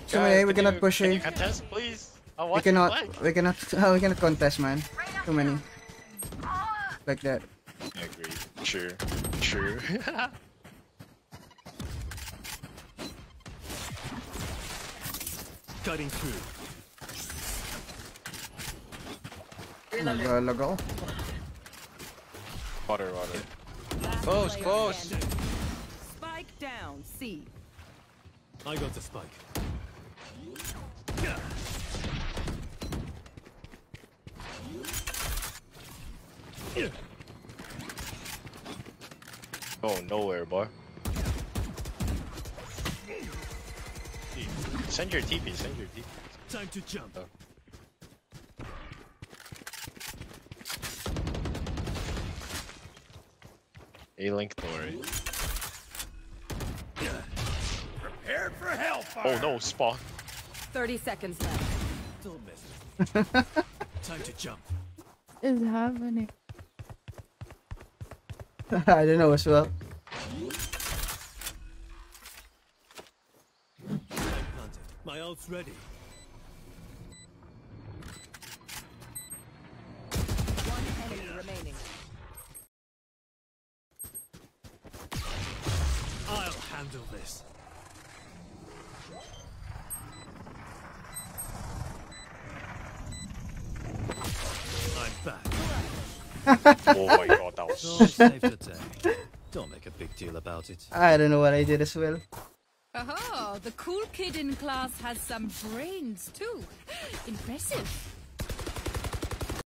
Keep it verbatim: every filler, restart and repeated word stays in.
So many, we cannot you, push can A. you contest, please? I We want cannot, flag. we cannot, oh, we cannot contest, man. Too many. Like that. I agree. True. True. Cutting through. Nag-alago. Water, water. Close, close. Spike down, C. I got the spike. Oh, nowhere, boy. Send your T P, send your T P. Time to jump. Oh. A-Link, don't worry. Prepared for hellfire. Oh no, spawn. thirty seconds left. Don't mess with me. Time to jump. Is happening? I don't know as well. My ult's ready. One enemy remaining. I'll handle this. I'm back. Oh my god, that was So safe to take. Don't make a big deal about it. I don't know what I did as well. Oh, the cool kid in class has some brains too. Impressive.